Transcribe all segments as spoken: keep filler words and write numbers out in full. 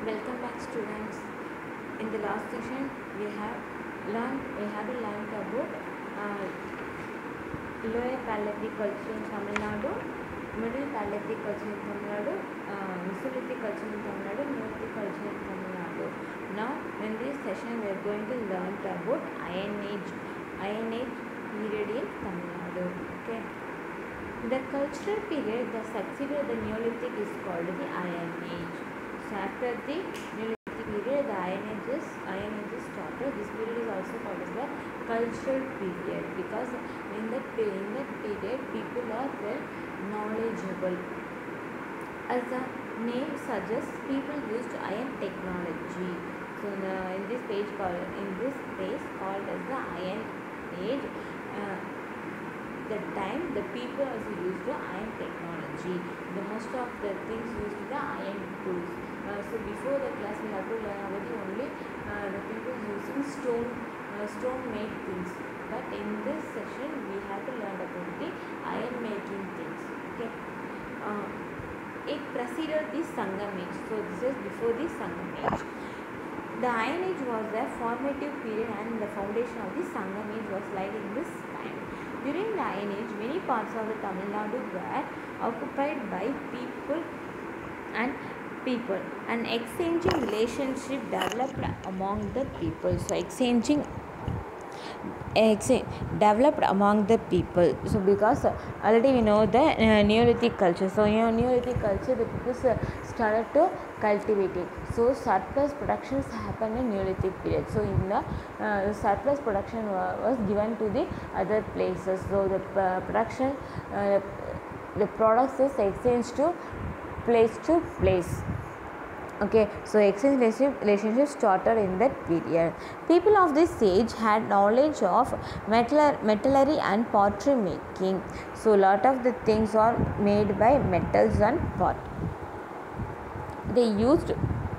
Welcome back, students. In the last session, we have learned we have learned about uh, lower Paleolithic culture in Tamil Nadu, middle Paleolithic culture in Tamil Nadu, uh, Mesolithic culture in Tamil Nadu, Neolithic culture in Tamil Nadu. Now, in this session, we are going to learn about Iron Age, Iron Age period in Tamil Nadu. Okay. The cultural period that succeeded the Neolithic is called the Iron Age. So after the Neolithic period, the Iron Age is Iron Age is started. This period is also called as the cultural period because in that in that period people are well knowledgeable. As the name suggests, people used iron technology. So in, the, in this page called in this phase called as the Iron Age. Uh, the time the people also used the iron technology. The most of the things used the iron tools. Uh, so before the class we have to learn about the only uh, the people using stone uh, stone made things. But in this session we have to learn about the iron making things. Okay. Uh, it preceded the Sangam Age. So this is before the Sangam Age. The Iron Age was the formative period and the foundation of the Sangam Age was laid in this time. During the Iron Age, many parts of the Tamil Nadu were occupied by people and people, and exchanging relationship developed among the people. So exchanging Exchange developed among the people. So because uh, already we know the uh, Neolithic culture. So you know, Neolithic culture the people started to cultivate it. So surplus productions happened in Neolithic period. So in the uh, surplus production was given to the other places. So the uh, production uh, the products is exchanged to place to place. Okay, so exchange relationship started in that period. People of this age had knowledge of metal, metallurgy and pottery making. So lot of the things are made by metals and pot. They used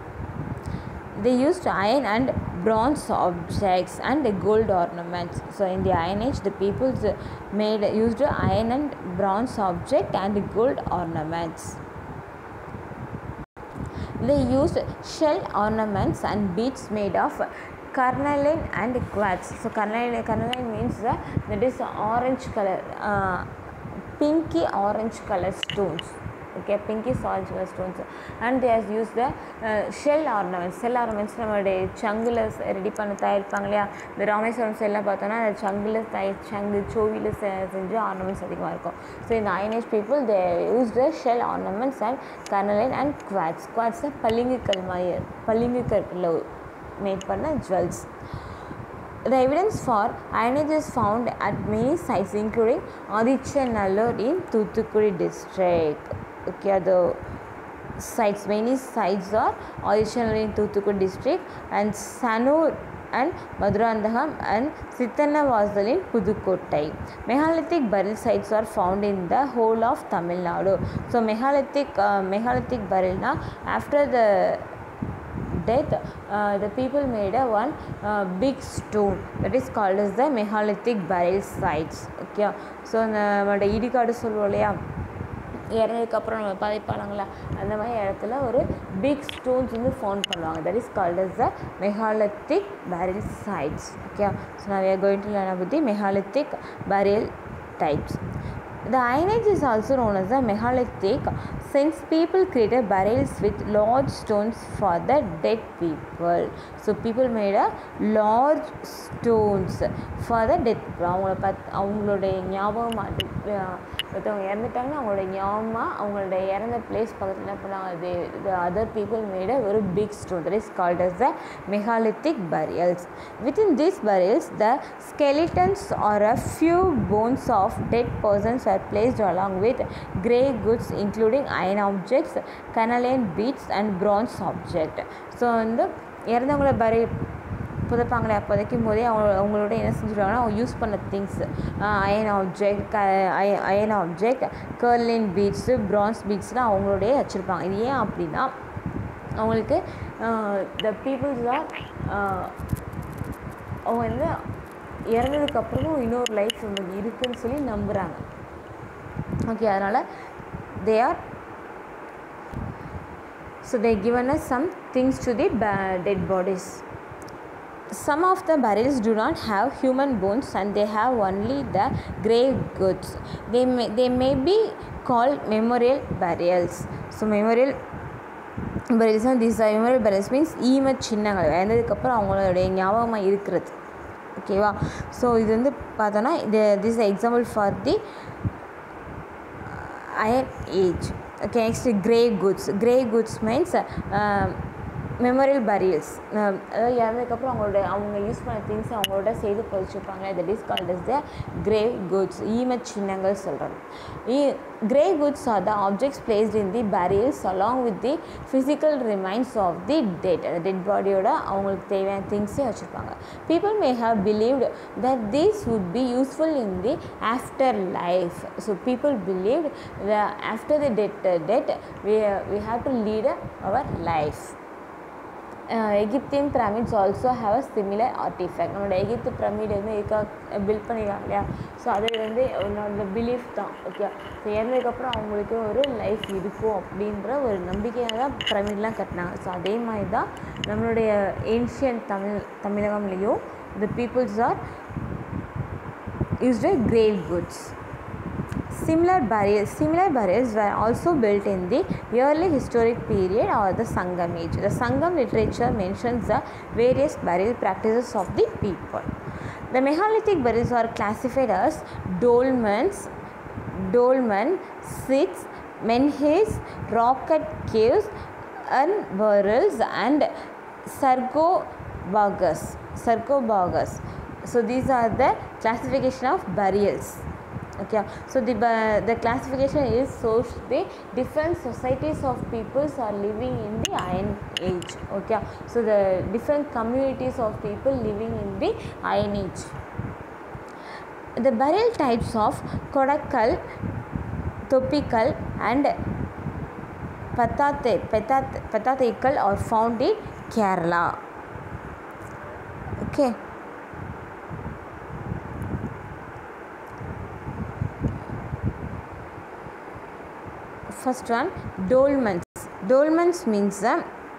they used iron and bronze objects and gold ornaments. So in the Iron Age, the people made used iron and bronze object and gold ornaments. They used shell ornaments and beads made of carnelian and quartz. So carnelian, carnelian means uh, that is orange color, uh, pinky orange color stones. Okay, pinky orange color stones, and they have used the uh, shell ornaments. Shell ornaments நம்மளுடைய சங்குல ready பண்ண தயாரிப்பாங்க இல்லையா? இந்த ராமேஸ்வரம் செல்லாம் பார்த்தோன்னா அந்த சங்குல தயார் சங்கு சோவியில் செஞ்ச ஆர்னமெண்ட்ஸ் அதிகமாக இருக்கும். ஸோ இந்த Iron Age people they use the shell ornaments and carnelian and quartz. Quartz பளிங்கு கல் மாதிரி பளிங்கு கற்களில் மேட் பண்ண jewels. The evidence for Iron Age is found at many sites including Adichanallur in Thoothukudi district. Okay, the sites, many sites are Adichanallur in Thoothukudi district and Sanur and Madurandaham and Sittanavasal in Pudukottai. Megalithic burial sites are found in the whole of Tamil Nadu. So megalithic uh, megalithic burial na after the death uh, the people made a one uh, big stone that is called as the megalithic burial sites. Okay, so நம்மளோட இடிகாடு சொல்லுவோம் இல்லையா, இறந்ததுக்கப்புறம் நம்ம பதிப்பாங்களா அந்த மாதிரி இடத்துல ஒரு big stones வந்து ஃபவுண்ட் பண்ணுவாங்க. That is called as the megalithic burial sites. Okay, so now we are going to learn about the megalithic burial types. The Iron Age is also known as the Megalithic since people created burials with large stones for the dead people. So people made a large stones for the dead people. அவங்கள பத் அவங்களுடைய ஞாபகம் ஒருத்தவங்க இறந்துட்டாங்கன்னா அவங்களோட ஞாபகமாக அவங்களோட இறந்த place பக்கத்தில் என்ன பண்ணாங்க, the other people made a very big stone that is called as the megalithic burials. Within these burials the skeletons or a few bones of dead persons were placed along with grey goods including iron objects, carnelian beads and bronze object. So வந்து இறந்தவங்கள பரி புதைப்பாங்களே அப்போதைக்கும் போதே அவங்க அவங்களோட என்ன செஞ்சுருவாங்கன்னா அவங்க use பண்ண things iron object iron object carnelian beads bronze பீட்ஸ்லாம் அவங்களோடைய வச்சுருப்பாங்க. இது ஏன் அப்படின்னா அவங்களுக்கு த பீப்புள்ஸ் ஆர் அவங்க வந்து இறந்ததுக்கப்புறமும் இன்னொரு லைஃப் இருக்குதுன்னு சொல்லி நம்புகிறாங்க. ஓகே, அதனால் they are So they given us some things to the dead bodies. Some of the burials do not have human bones and they have only the grave goods. They may, they may be called memorial burials. So memorial burials, these are memorial burials means ஈம சின்னங்கள் இறந்ததுக்கப்புறம் அவங்களுடைய ஞாபகமாக இருக்கிறது. ஓகேவா? So இது வந்து பார்த்தோன்னா இது this example for the iron age. Okay, next grave goods. Grave goods means uh, memorial burials. அதாவது இறந்ததுக்கப்புறம் அவங்களோட அவங்க யூஸ் பண்ண திங்ஸ் அவங்களோட செய்து பதிச்சுப்பாங்க. That is called as the grave goods. ஈம சின்னங்கள் சொல்கிறாங்க. ஈ grave goods are the objects placed in the burials along with the physical remains of the dead. அந்த டெட் பாடியோட அவங்களுக்கு தேவையான திங்ஸே வச்சுருப்பாங்க. People may have believed that these would be useful in the after life. So people believed the after the dead dead we we have to lead our life. Egyptian pyramids also have a similar artifact. நம்மளோட எகிப்து pyramid வந்து எதுக்காக build பண்ணிடுறாங்க இல்லையா? So அது வந்து என்னோட belief தான். ஓகே, ஸோ இறந்ததுக்கப்புறம் அவங்களுக்கு ஒரு லைஃப் இருக்கும் அப்படின்ற ஒரு நம்பிக்கையாக தான் பிரமிட்லாம் கட்டினாங்க. ஸோ அதே மாதிரி தான் நம்மளுடைய ஏன்ஷியன் தமிழ் தமிழகம்லேயும் the peoples are used grave goods. Similar burials, similar burials were also built in the early historic period or the Sangam age. The Sangam literature mentions the various burial practices of the people. The megalithic burials are classified as dolmens, dolmen, sits, menhirs, rock-cut caves, urn burials, and sarcophagus. Sarcophagus. So these are the classification of burials. Okay, so the uh, the classification is shows the different societies of peoples are living in the Iron Age. Okay, so the different communities of people living in the Iron Age. The burial types of Kodakal, Topical and Patate, Patate, Patatikal are found in Kerala. Okay. First one, dolmens. Dolmens means uh,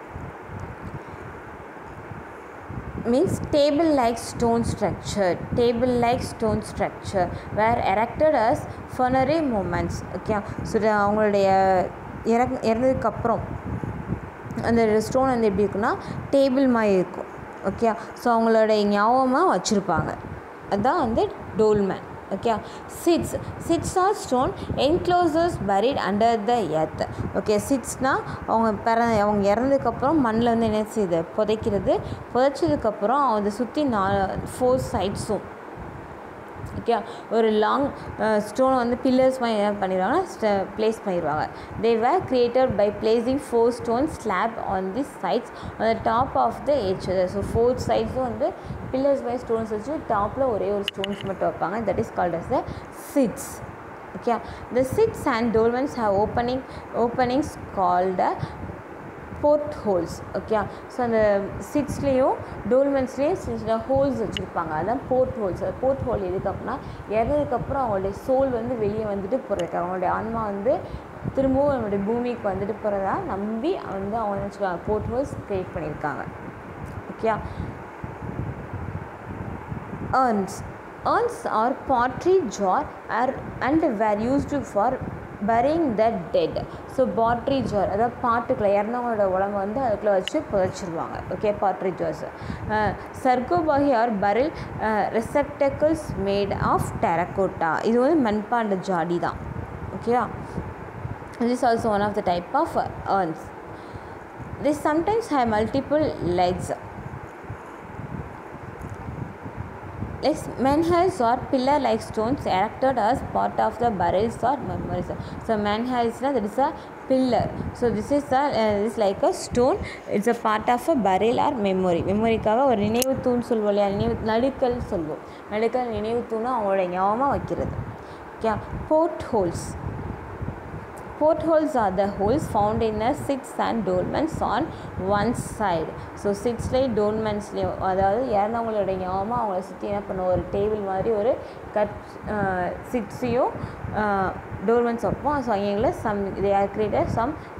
means table-like stone structure. Table-like stone structure were erected as funerary monuments. Okay, so அவங்களுடைய இறக் இறந்ததுக்கு அப்புறம் அந்த stone வந்து எப்படி இருக்குன்னா table மாதிரி இருக்கும். Okay, so அவங்களுடைய ஞாபகமாக வச்சுருப்பாங்க. அதுதான் வந்து dolmen. Okay, sits sits are stone enclosures buried under the earth. Okay, sitsனா அவங்க பிற அவங்க இறந்ததுக்கப்புறம் மண்ணில் வந்து என்ன செய்யுது புதைக்கிறது. புதைச்சதுக்கப்புறம் அதை சுற்றி நா ஃபோர் சைட்ஸும் ஓகே ஒரு லாங் ஸ்டோனை வந்து பில்லர்ஸ் மாதிரி என்ன பண்ணிடுவாங்கன்னா ப்ளேஸ் பண்ணிடுவாங்க. They were created by placing four stone slab on the sides on the top of the edge. So four சைட்ஸும் வந்து பில்லர்ஸ் பை ஸ்டோன்ஸ் வச்சு டாப்பில் ஒரே ஒரு ஸ்டோன்ஸ் மட்டும் வைப்பாங்க. That is called as the cists. Okay, the cists and dolmens have opening openings called portholes. Okay, so அந்த சிட்ஸ்லேயும் டோல்மென்ஸ்லேயும் சின்ன சின்ன ஹோல்ஸ் வச்சுருப்பாங்க. அதுதான் போர்ட் ஹோல்ஸ். அது போர்ட் ஹோல் எதுக்கு அப்படின்னா இறந்ததுக்கப்புறம் அவங்களுடைய சோல் வந்து வெளியே வந்துட்டு போகிறதுக்கு, அவங்களுடைய ஆன்மா வந்து திரும்பவும் அவங்களுடைய பூமிக்கு வந்துட்டு போகிறதா நம்பி வந்து அவங்க நினச்சிருக்காங்க போர்ட் ஹோல்ஸ் க்ரியேட் பண்ணியிருக்காங்க. Okay, urns. Urns are pottery jar are and were used for burying the dead. So pottery jar அதாவது பாட்டுக்குள்ளே இறந்தவங்களோட உடம்பு வந்து அதுக்குள்ளே வச்சு புதைச்சிருவாங்க. Okay, pottery jars. Sarcophagi are burial receptacles made of terracotta. இது வந்து மண்பாண்ட ஜாடி தான். ஓகேவா? This is also one of the type of urns. They sometimes have multiple legs. Like menhirs or pillar-like stones erected as part of the burials or memorials. So menhir is that is a pillar. So this is a uh, this is like a stone. It's a part of a burial or memory. மெமரிக்காக ஒரு நினைவு தூண் சொல்வோம் இல்லையா? நினைவு நடுக்கல் சொல்வோம். நடுக்கல் நினைவு தூணை அவங்களோட ஞாபகமாக வைக்கிறது. Okay, portholes. Portholes are the holes found in the sits and dolmens on one side. So சிட்ஸ்லேயும் டோல்மென்ஸ்லேயும் அதாவது இறந்தவங்களோட ஞாபகமாக அவங்கள சுற்றி என்ன பண்ணுவோம் ஒரு டேபிள் மாதிரி ஒரு கட் சிட்ஸையும் டோல்மென்ஸ் வைப்போம். ஸோ எங்களை some they are created some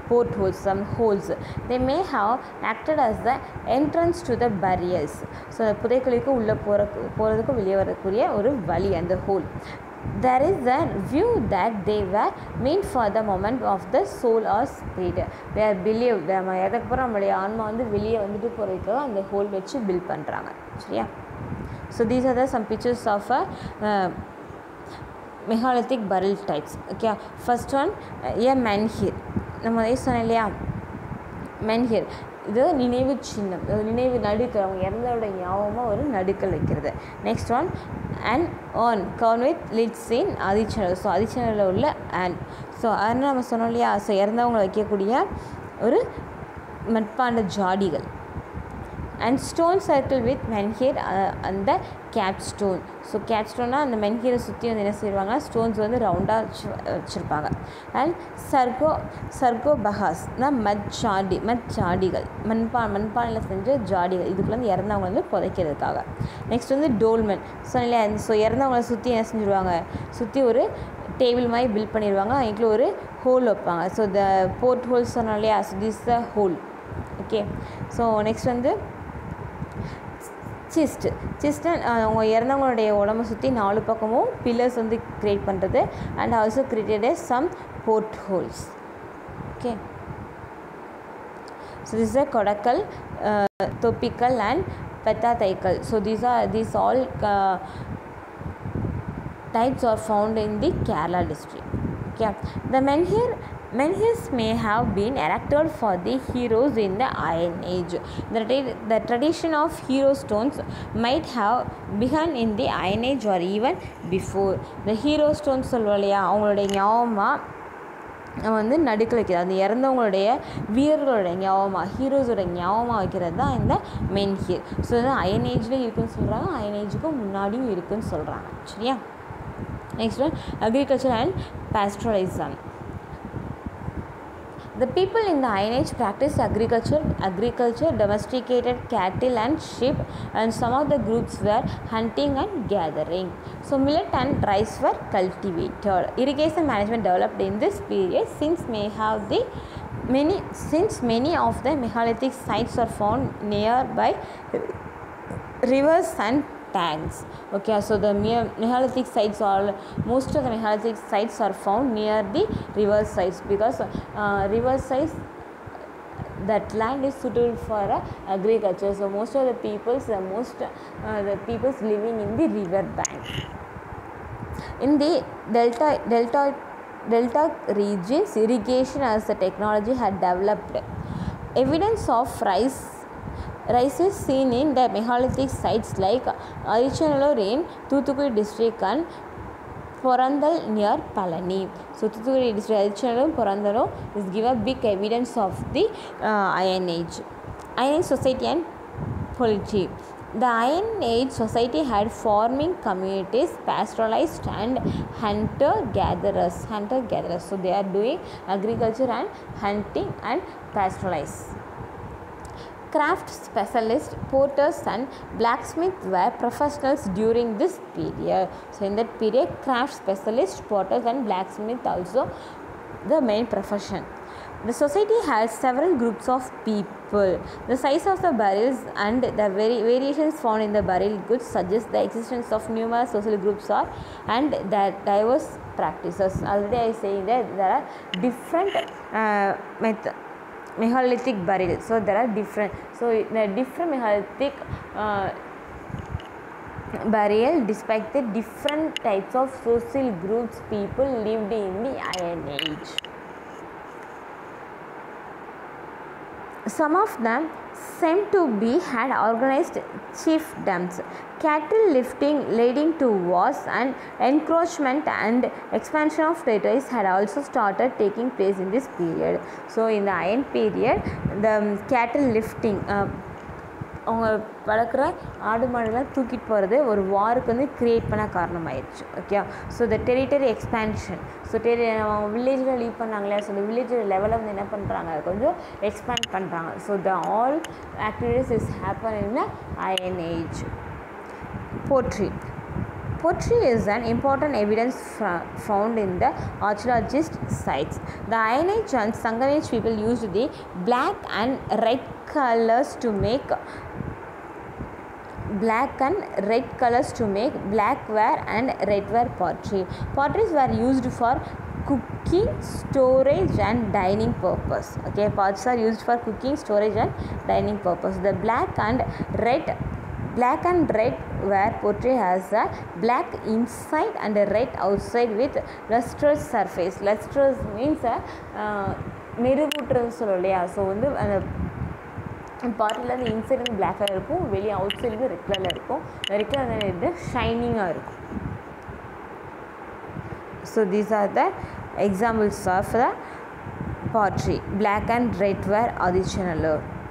portholes, some holes. They may have acted as the entrance to the burials. So புதைக்குழிக்கு உள்ள போற போறதுக்கு வெளியே வரக்கூடிய ஒரு வழி அந்த hole. There is a view that they were meant for the moment of the soul or spirit. They are believed நம்ம எதற்கப்புறம் நம்மளுடைய ஆன்மா வந்து வெளியே வந்துட்டு போகிறதுக்காக அந்த ஹோல் வச்சு பில்ட் பண்ணுறாங்க. சரியா? So these are the some pictures of a uh, megalithic burial types. Okay, first one a menhir. நம்ம இதே சொன்னோம் இல்லையா, menhir இது நினைவு சின்னம், நினைவு நடுக்கல், அவங்க இறந்தோட ஞாபகமாக ஒரு நடுக்கல் வைக்கிறது. Next one and on gown with lids in Adichanallur. So ஆதிச்சனலில் உள்ள அண்ட் ஸோ அதனால் நம்ம சொன்னோம் இல்லையா, ஸோ இறந்தவங்களை வைக்கக்கூடிய ஒரு மட்பாண்ட ஜாடிகள். And stone circle with menhir அந்த கேட் ஸ்டோன். ஸோ கேட் ஸ்டோன்னா அந்த மென்ஹீரை சுற்றி வந்து என்ன செய்வாங்க, ஸ்டோன்ஸ் வந்து ரவுண்டாக வச்சு வச்சுருப்பாங்க. அண்ட் சர்கோ சர்கோ பஹாஸ்னா மட் ஜாடி, மட் ஜாடிகள், மண்பா மண்பானையில் செஞ்ச ஜாடிகள், இதுக்குள்ள வந்து இறந்தவங்க வந்து புதைக்கிறதுக்காக. நெக்ஸ்ட் வந்து டோல்மென். ஸோ இல்லையா, ஸோ இறந்தவங்களை சுற்றி என்ன செஞ்சுருவாங்க, சுற்றி ஒரு டேபிள் மாதிரி பில்ட் பண்ணிடுவாங்க, அதுக்குள்ள ஒரு ஹோல் வைப்பாங்க. ஸோ த போர்ட் ஹோல் சொன்னோம் இல்லையா, so this the hole. Okay, so next வந்து சிஸ்ட். சிஸ்ட் அவங்க இறந்தவங்களுடைய உடம்பை சுற்றி நாலு பக்கமும் பில்லர்ஸ் வந்து க்ரியேட் பண்ணுறது. And also created some portholes. Okay, so this is கொடக்கல், தொப்பிக்கல் அண்ட் பெத்தாதைக்கல். So these are these all types are found in the Kerala district. Okay, the menhir menhirs may have been erected for the heroes in the Iron Age. The, the tradition of hero stones might have begun in the Iron Age or even before. The hero stones சொல்லுவோம் இல்லையா, அவங்களுடைய ஞாபகமாக வந்து நடுக்கில் வைக்கிறது, அந்த இறந்தவங்களுடைய வீரர்களுடைய ஞாபகமாக, ஹீரோஸோட ஞாபகமாக வைக்கிறது தான் இந்த மென்ஹிர். ஸோ இது அயன் ஏஜ்லேயும் இருக்குதுன்னு சொல்கிறாங்க, அயன் ஏஜுக்கும் முன்னாடியும் இருக்குதுன்னு சொல்கிறாங்க. சரியா? Next one, agriculture and pastoralism. The people in the Iron Age practiced agriculture, agriculture, domesticated cattle and sheep, and some of the groups were hunting and gathering. So millet and rice were cultivated. Irrigation management developed in this period since may have the many since many of the megalithic sites are found nearby rivers and tanks. Okay, so the megalithic sites are most of the megalithic sites are found near the river sites because uh, river sites that land is suitable for uh, agriculture. So most of the peoples the most uh, the peoples living in the river bank. In the delta delta delta regions, irrigation as a technology had developed. Evidence of rice Rice is seen in the megalithic sites like Adichanallur in Thoothukudi district and Porandal near Palani. So Thoothukudi district, Adichanallur, Porandal is given big evidence of the uh, Iron Age. Iron Age society and polity. The Iron Age society had farming communities, pastoralists and hunter-gatherers. Hunter-gatherers. So they are doing agriculture and hunting and pastoralists. Craft specialists, porters and blacksmiths were professionals during this period. So in that period, craft specialists, porters and blacksmiths also the main profession. The society had several groups of people. The size of the burials and the vari- variations found in the burial goods suggest the existence of numerous social groups are and their diverse practices. Already I say that there are different uh, methods. Megalithic burial. So there are different. So the different megalithic uh, burial despite the different types of social groups people lived in the Iron Age. Some of them seem to be had organized chiefdoms. Cattle lifting leading to wars and encroachment and expansion of territories had also started taking place in this period. So in the Iron period, the cattle lifting uh, அவங்க வளர்க்குற ஆடு மாடுலாம் தூக்கிட்டு போகிறது ஒரு வாருக்கு வந்து create பண்ண காரணமாயிடுச்சு. Okay, so the territory expansion. So டெரி வில்லேஜில் லீவ் பண்ணாங்களே, ஸோ இந்த வில்லேஜ் லெவலில் வந்து என்ன பண்ணுறாங்க, கொஞ்சம் எக்ஸ்பேண்ட் பண்ணுறாங்க. So the all activities is happen in the iron age. Poetry. Pottery is an important evidence found in the archaeologist sites. The Iron Age and Sangam Age people used the black and red colors to make black and red colors to make blackware and redware pottery. Potteries were used for cooking, storage and dining purpose. Okay, pots are used for cooking, storage and dining purpose. The black and red black and red ware pottery has a black inside and a red outside with lustrous surface. Lustrous means மெருகூட்டுறது சொல்லுவோம் இல்லையா. So வந்து அந்த பாட்டில் அந்த inside வந்து black colour இருக்கும், வெளியே out side வந்து ரெட் கலரில் இருக்கும். ரெட் கலர் வந்து ஷைனிங்காக இருக்கும். So these are the examples of the pottery. Black and red ware original.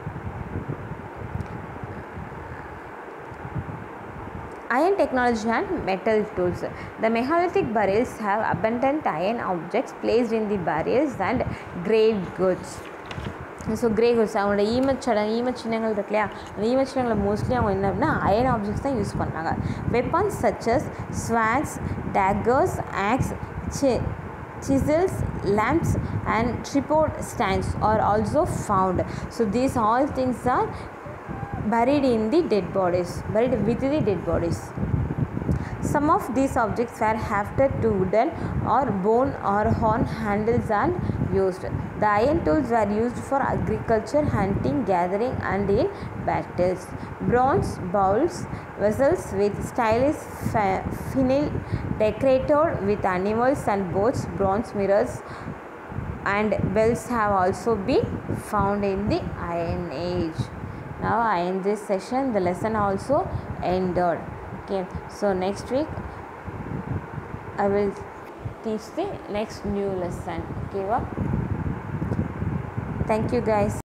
Iron technology and metal tools. The megalithic burials have abundant iron objects placed in the burials and grave goods. So grave goods அவங்களோட ஈமச்சடம் ஈமச்சின்னங்கள் இருக்கு இல்லையா, அந்த ஈமச்சின்னங்களை mostly அவங்க என்ன அப்படின்னா iron objects தான் use பண்ணாங்க. Weapons such as swords, daggers, axes, சி chisels, lamps and tripod stands are also found. So these all things are buried in the dead bodies, buried with the dead bodies. Some of these objects were hafted to wooden or bone or horn handles and used. The iron tools were used for agriculture, hunting, gathering and in battles. Bronze bowls, vessels with stylish finial decorated with animals and boats, bronze mirrors and bells have also been found in the Iron Age. Now I end this session. The lesson also ended. Okay, so next week I will teach the next new lesson. Okay, well, thank you guys.